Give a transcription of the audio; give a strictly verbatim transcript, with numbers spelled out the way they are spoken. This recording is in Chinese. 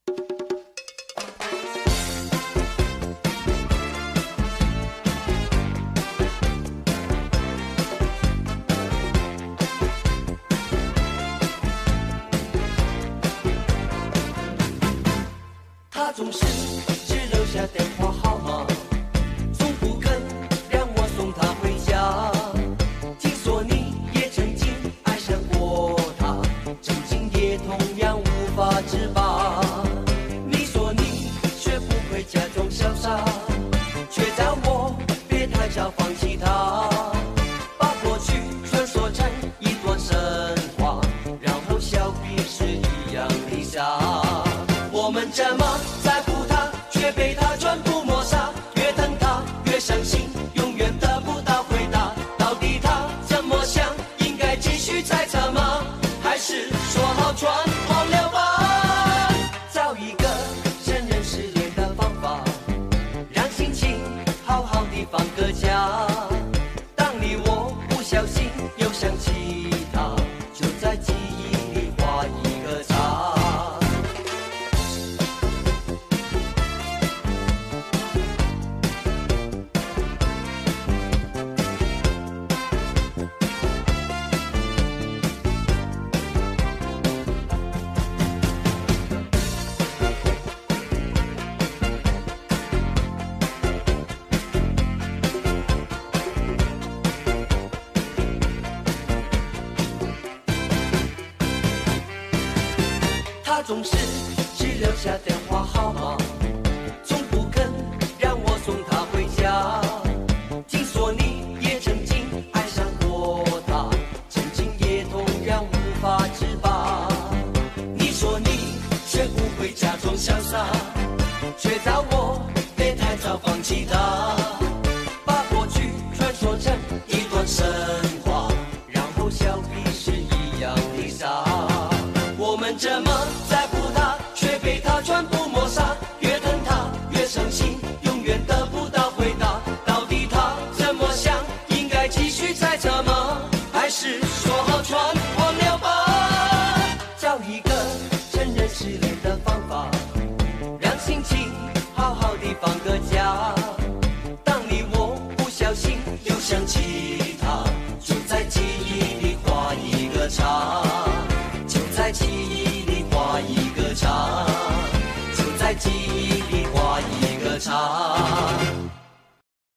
他总是只留下电话号码，从不肯让我送他回家。听说你也曾经爱上过他，曾经也同样无法自拔。你说你学不会假装潇洒，却叫我别太早放弃他，把过去传说成一段神话，然后笑彼是一样的傻。我们这么在乎他，却被他全部抹杀。越等他，越伤心，永远得不到回答。到底他怎么想？应该继续猜测吗？还是说好全忘了吧？找一个承认失恋的方法，让心情好好的放个假。当你我不小心又想起他，就在记忆里画一个叉。他总是只留下电话号码，从不肯让我送他回家。听说你也曾经爱上过他，曾经也同样无法自拔。你说你学不会假装潇洒，却叫我别太早放弃他，把过去传说成一段神话，然后笑彼是一样的傻。我们这么在乎他，却被他全部抹杀。越疼他，越伤心，永远得不到回答。到底他怎么想？应该继续猜测吗？还是说好全忘了吧？找一个承认失恋的方法，让心情好好的放个假。当你我不小心又想起他，就在记忆里画一个叉。在记忆里画一个叉，就在记忆里画一个叉。